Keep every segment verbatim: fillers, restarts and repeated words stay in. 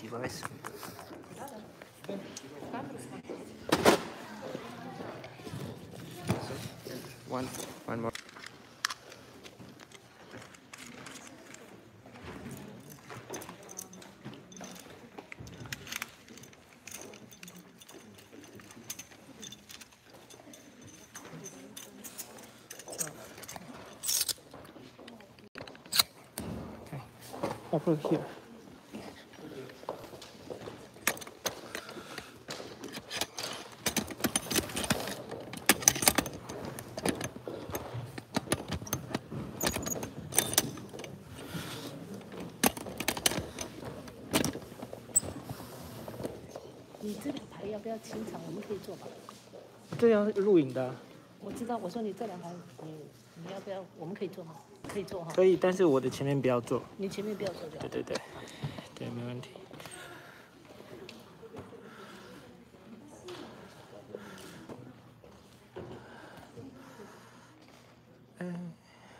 device. One, one more. Okay, I'll put it here. 你这两排要不要清场？我们可以做吧？ 这要录影的、啊。 我知道，我说你这两排，你你要不要？我们可以做吗？可以做哈。 可以，但是我的前面不要做。 你前面不要做就好。 对对对，对，没问题。嗯。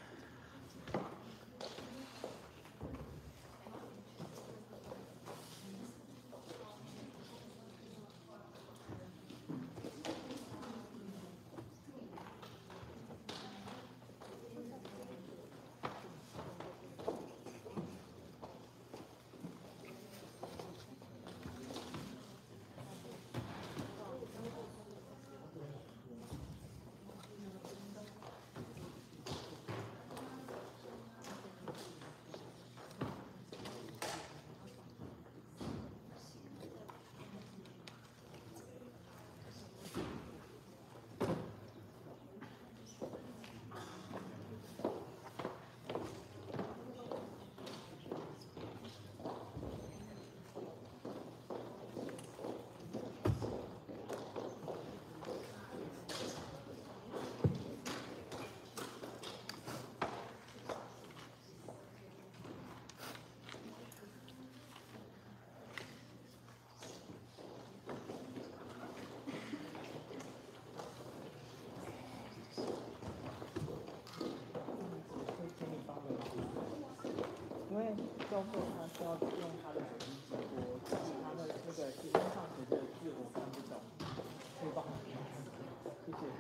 因为教授他需要用他的手机直播，他的那个音上学的字我看不懂，可以帮我看看，谢谢。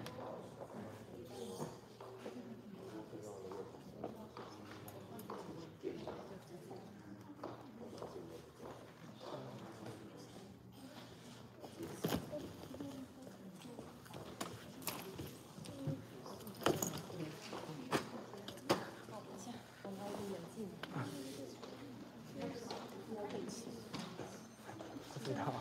不知道。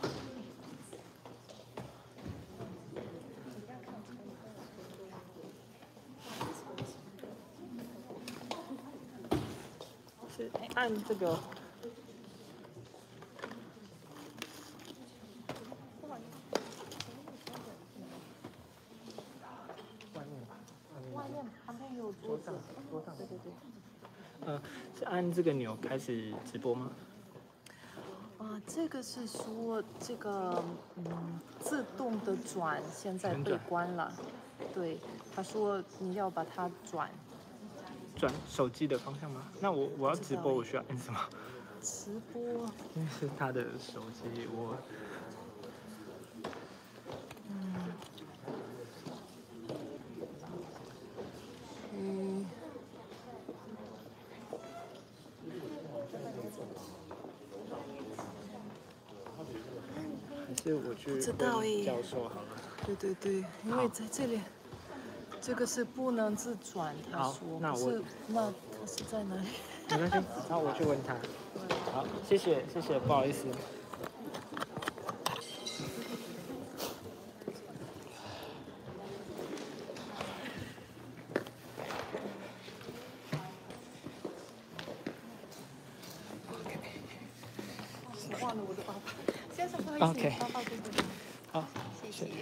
是按这个。外面吧。 外面旁边有桌子。 桌上。 对对对。 呃，是按这个钮开始直播吗？ 啊，这个是说这个嗯自动的转现在被关了，对，他说你要把它转。 转手机的方向吗？那我我要直播，我需要按什么？ 直播。 因为是他的手机，我。 嗯。嗯。 还是我去知道耶， 教授好了。 对对对，因为在这里，这个是不能自转，他说。 那我是那他是在哪里？ 没关系，那我去问他。好，谢谢谢谢，不好意思。 我忘了我的包包，先生不好意思， OK， 包包对对对。 好， 谢谢。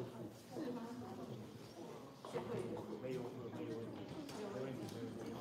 没有，没有问题，没问题，没问题。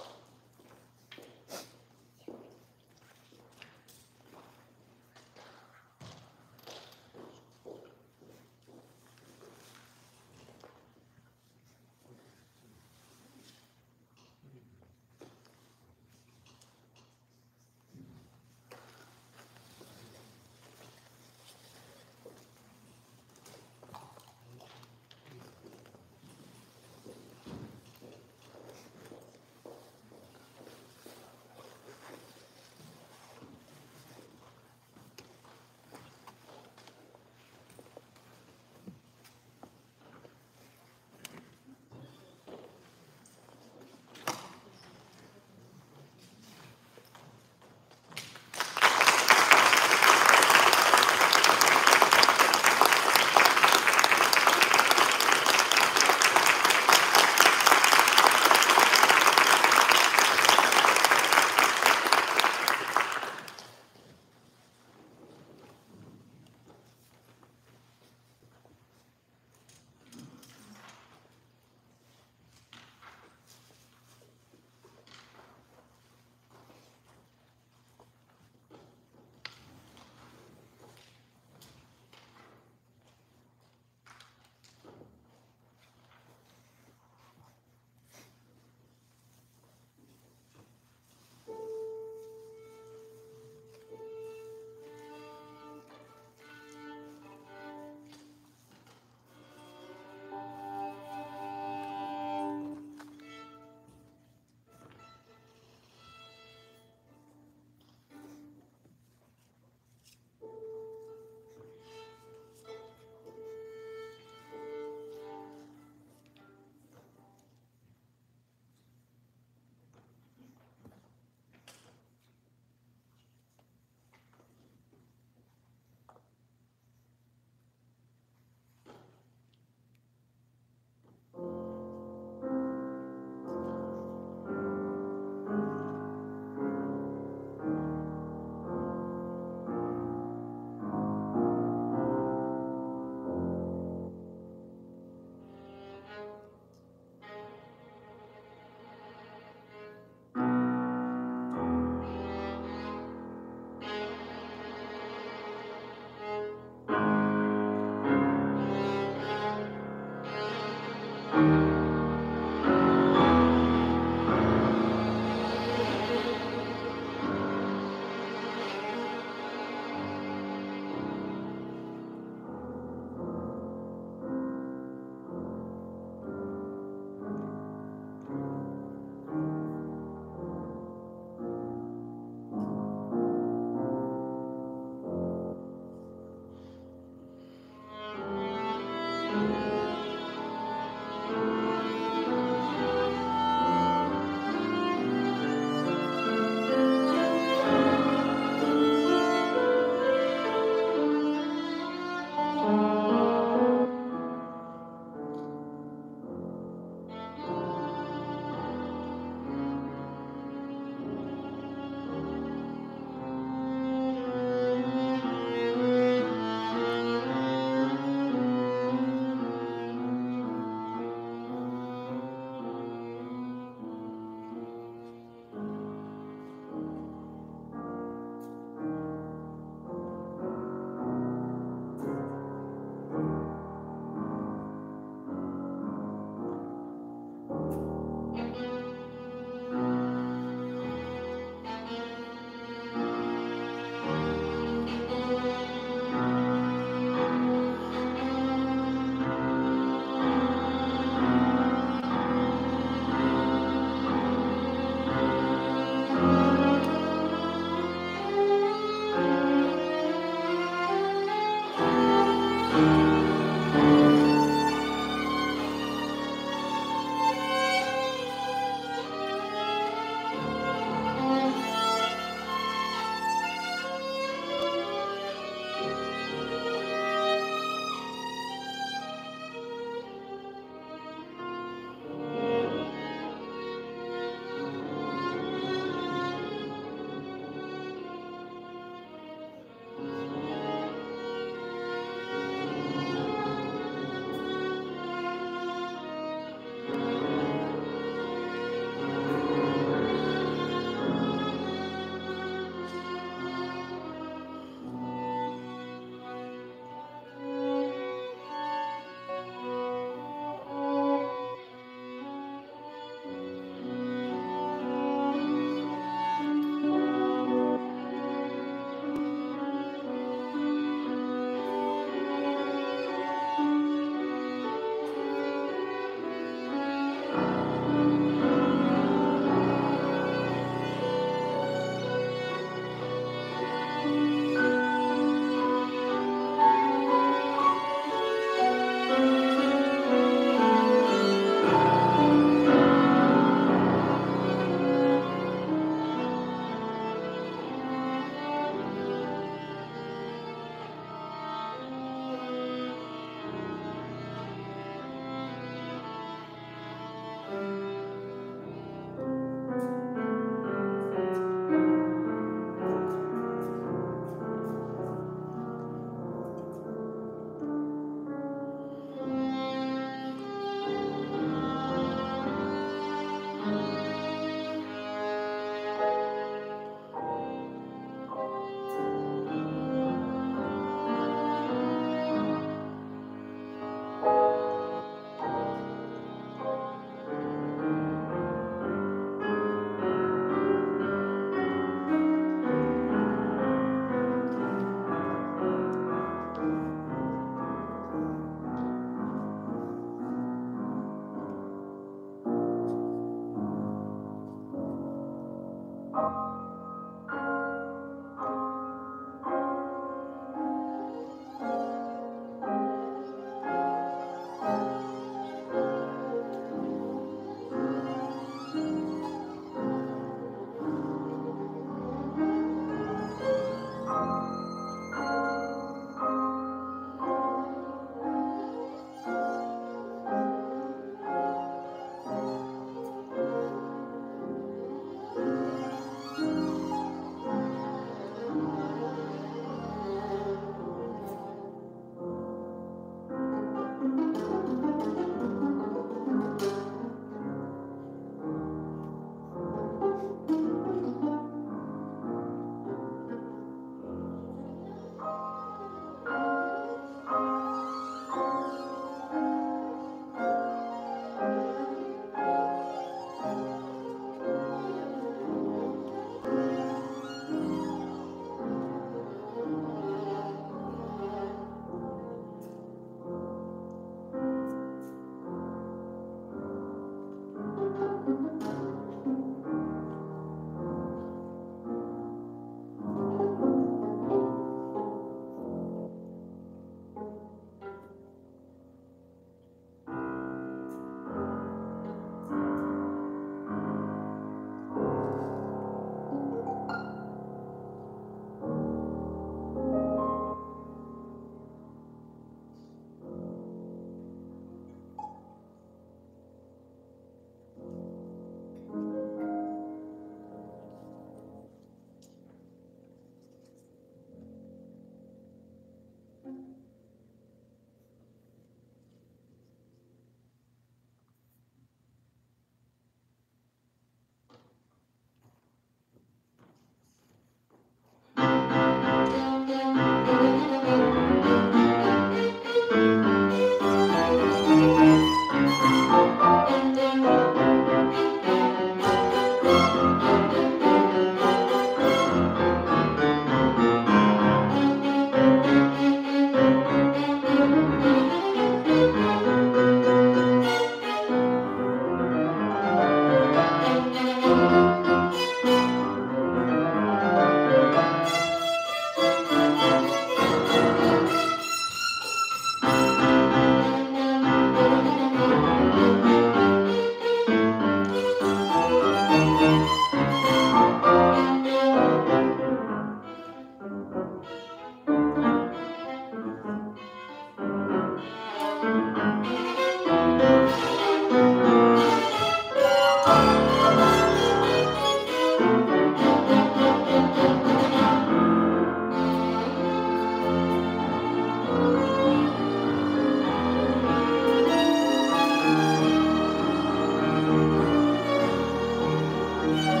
嗯。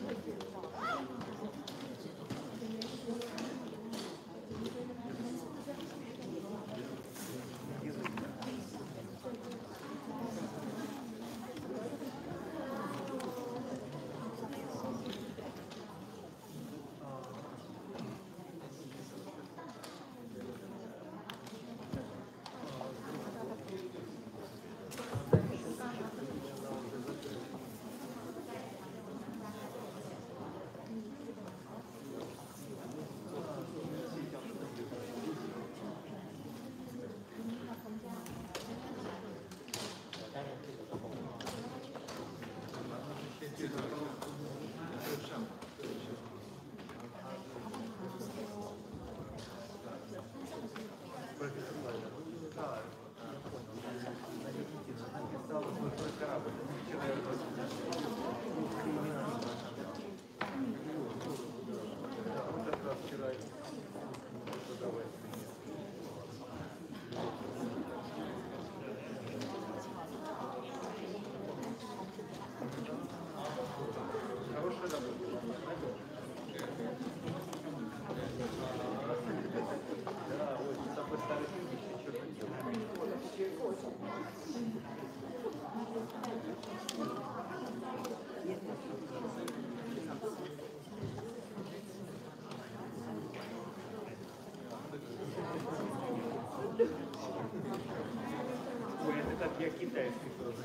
Я китайский тоже.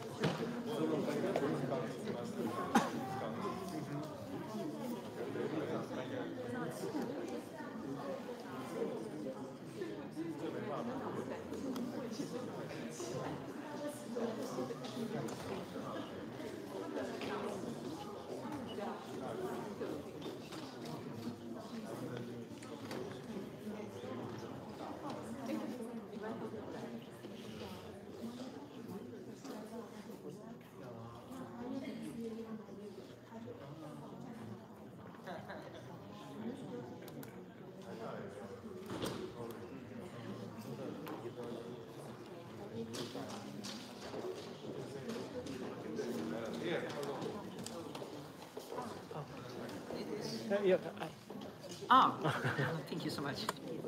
Yeah. Ah, thank you so much.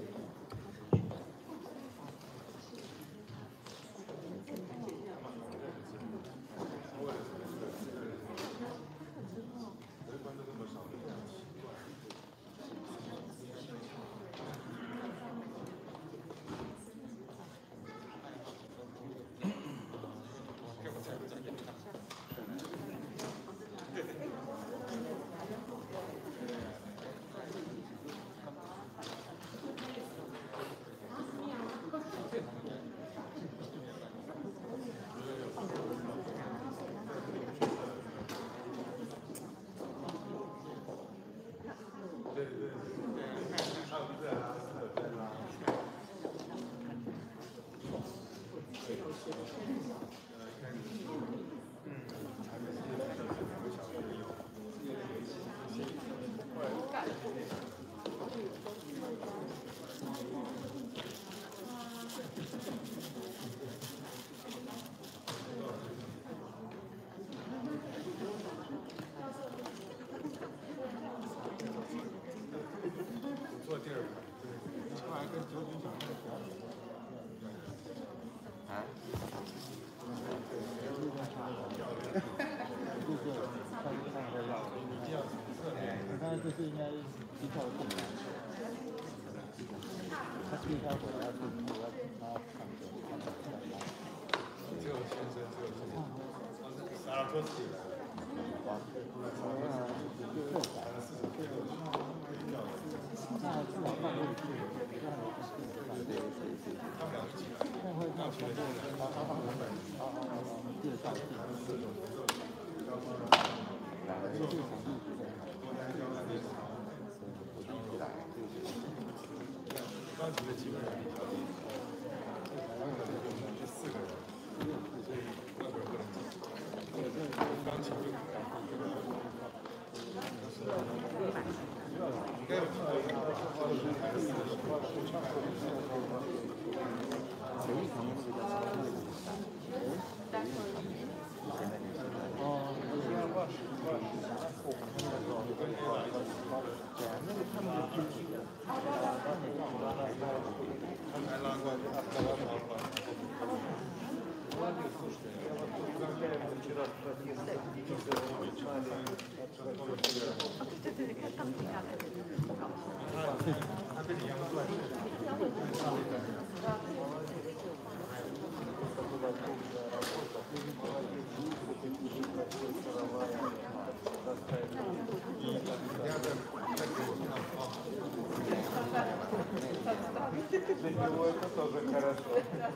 就是应该机票订完，他机票回来要订，我要他要看着他的票单。只有先生，只有先生。萨拉托斯。哇，六百。那至少半个月，那我不是半个月，他们两个一起来。那会那全部跟他他他们啊啊啊介绍订。两个人就场地不对。当时的基本上比较低，是四个人，所以外国人不能进。钢琴就应该有听过他他的人还是四个人，谁一旁那个叫什么？哦，应该万十万十，我们那个时候。 Это тоже хорошо.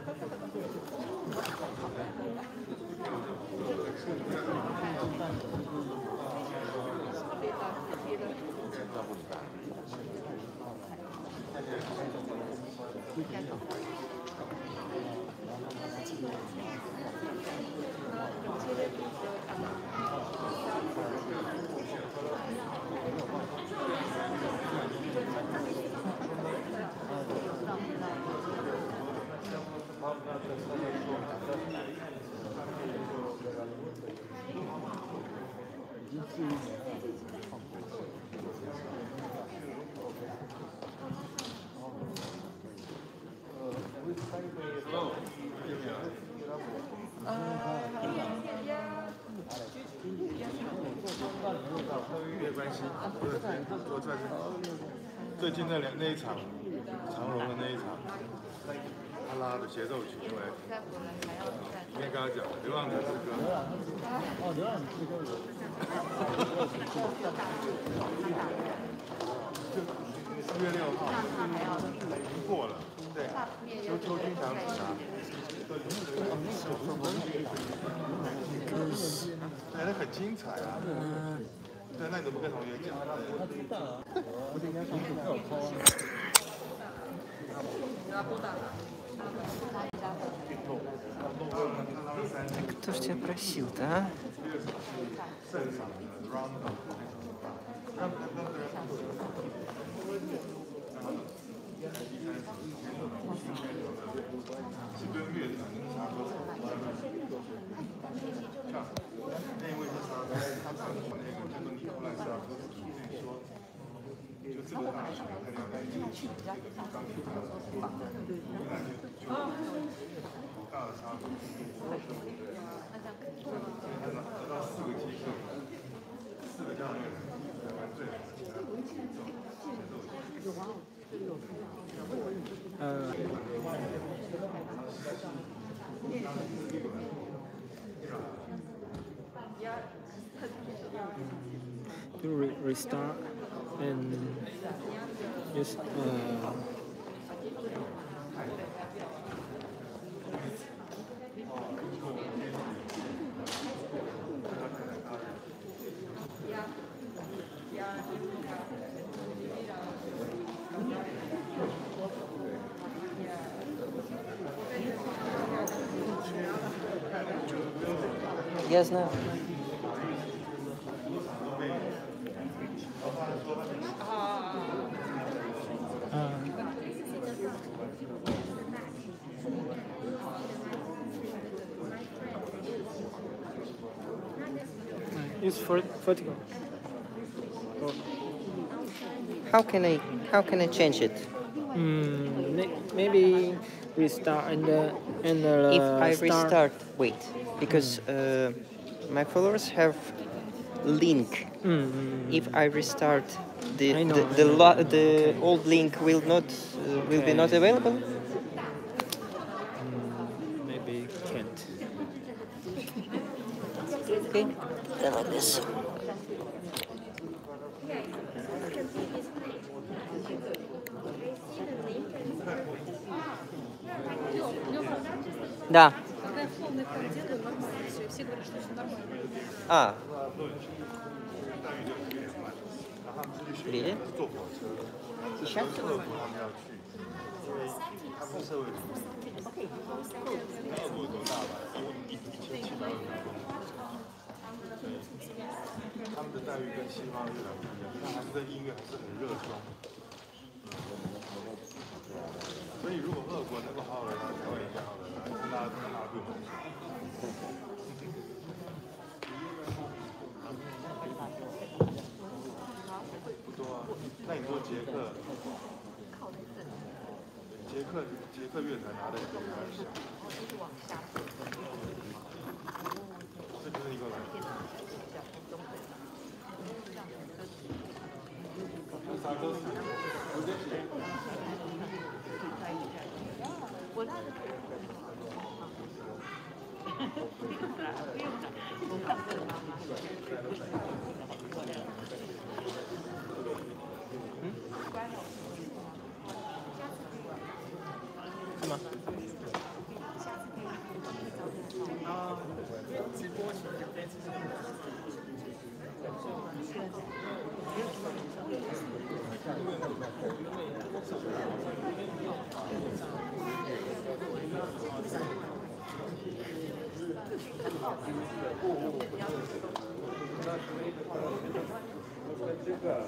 没关系，我在最近那两那一场，长荣的那一场，他拉的协奏曲，因为今天跟他讲《流浪者之歌》。哦，《流浪者之歌》有。就四月六号，已经过了，对，秋秋君长子啊。对，那很精彩啊。对，那你怎么跟同学讲？他知道啊，我今天同学没有抠。 Кто ж тебя просил-то, а? Uh, you re restart and just uh, Я знаю. It's vertical. Oh. How can I how can I change it? Mm, maybe restart and uh, and uh, If I start. restart, wait, because uh, my followers have link. Mm, If I restart, the I know, the I the, know. lo the old link will not uh, will be Okay. not available. mm, maybe can't. Okay, then like this. Да. А. Видите? Сейчас? 他们的待遇跟西方乐团不一样，但还是对音乐还是很热衷。所以如果俄国能够好好的来，台湾也应该好好的来，跟大家跟大家入门。不多啊，那你说捷克？ 捷克捷克乐团拿的比较小。这就是一个。 是吗？啊，直播请这边。这个。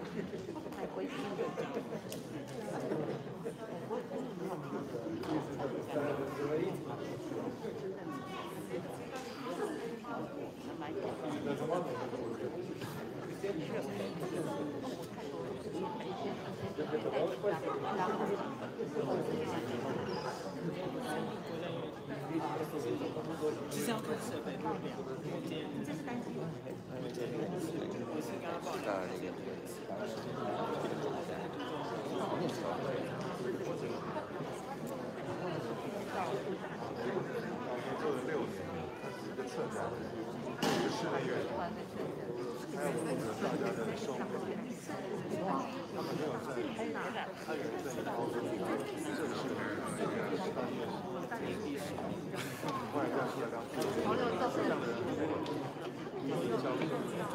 其实要看设备不一样，这是单机。我是刚刚报的那个。 做了六年，他是一个策展人，一个室内乐团，还有负责大家的收费。他们没有在，他也是在一个高中正式的这个适当乐手，后来再出来当这样的人，教育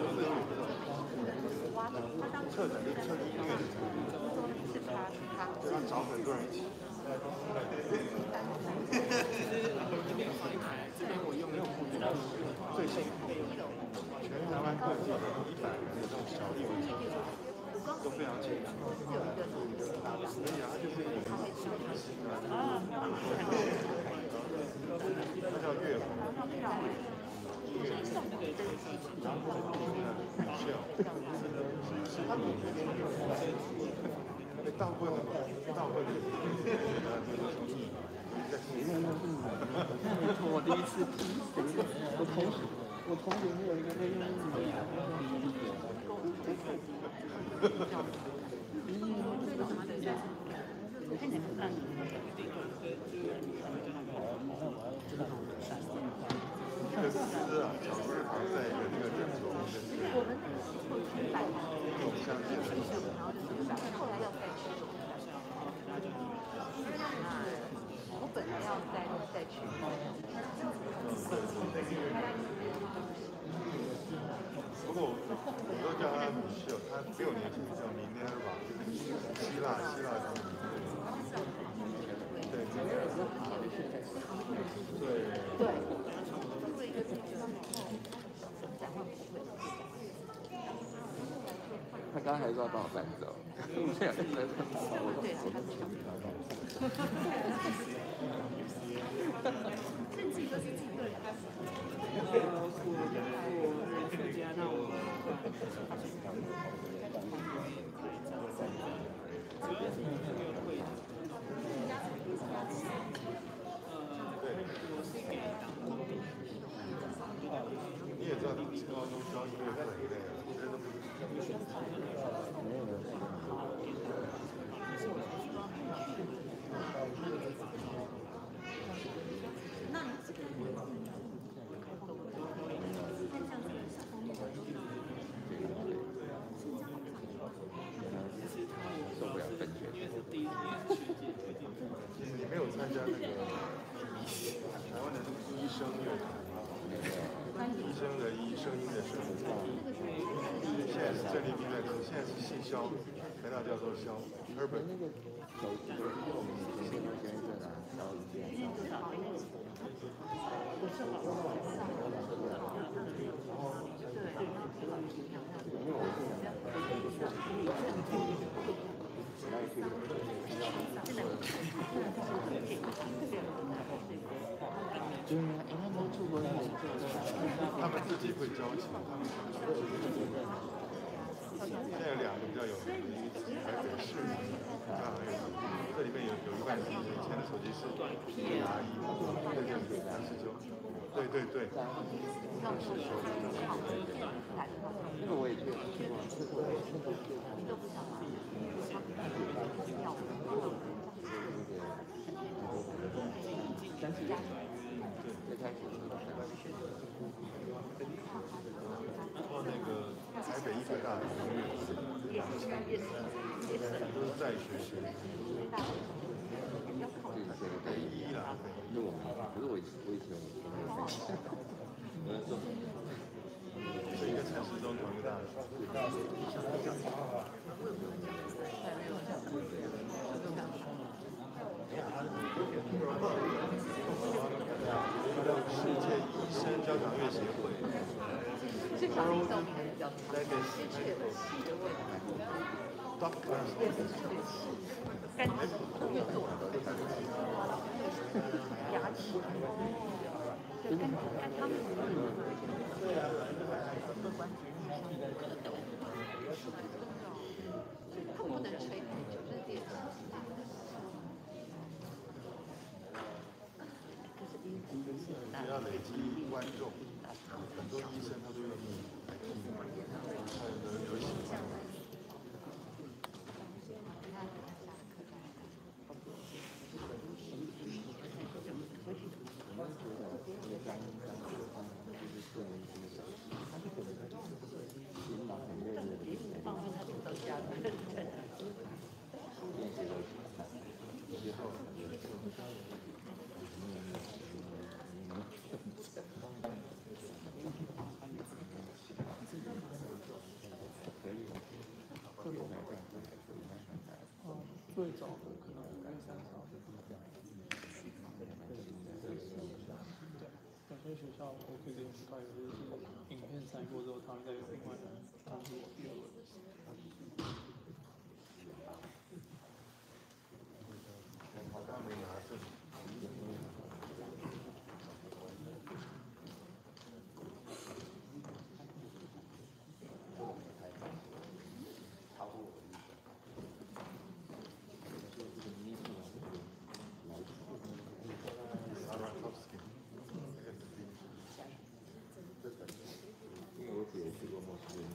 策展就策展音乐，就要找很多人一起。 这边放一台，这边我用用最新全台湾各地的一百人的这种小艺文场都非常清楚。所以啊，它就是一个啊，它叫乐谱，音乐然后笑，他们大部分大部分的就是艺。 我第一次听，我同学，我同学没有一个会用英语啊。 这个诗啊，小诗行在一个这个人头跟这个这种相近的诗，后来要再去。 我本来要再再去。 不过我都叫他米秀，他比我年轻，叫明天吧，希腊希腊的。对对对。 他刚刚还说要帮我搬走，我这样在那跑，我都我都不想他搬走。 所以自己都是自己个人。 呃，我我客家，那我主要是以这个会的。呃，我是给当工地。 你也知道，高中教音乐课很累啊，其实都不是。 没有没有。受不了分学。 你没有参加那个台湾的医生乐团，医生的医，声音的声。现在是郑丽萍在听，现在是信肖，台大教授肖 Urban。 那个手机就是我们以前有先生啊，然后这样。因为我是对啊，哎，他们出国以后， 他们自己会教琴，他们现在有两个比较有名的，一个台北市，那还有这里面有有一半是以前的手机是 P R E， 对对对，杨世秋，对对对，杨世秋， 那个我也去去过，这个那个你都不想玩，他给他要三十加最开始说那个台北医科大的音乐都是在学学。北医啦， 因为我可是我以我以前我我没有看，我那时候是一个城市中同一个大学。世界医生交响乐协会。 这场运动名字叫什么？失去了气的味道。 Doctors。 干净越做牙齿，就看看他们他不能吹太久，这是电视。 只要累积观众，很多医生他都愿意来听，他有有喜欢。 最早的可能应该三十号。有些学校我可以给你们看，有些是影片筛过之后，他们再有另外的当做第二轮。 我刚没拿证。 因为我姐去过墨西哥。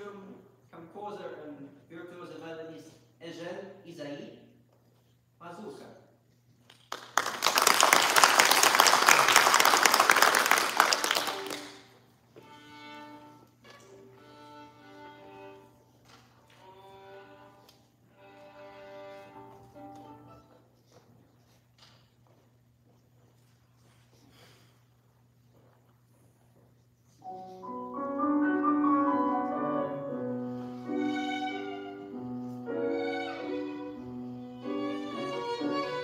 future composer and virtuoso violinist Eugène Isaïe Mazuka. Thank you.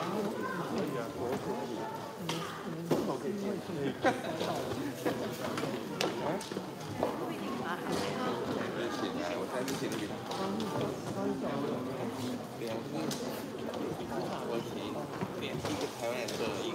写来，我上次写的给他。两个，我写两个台湾人的一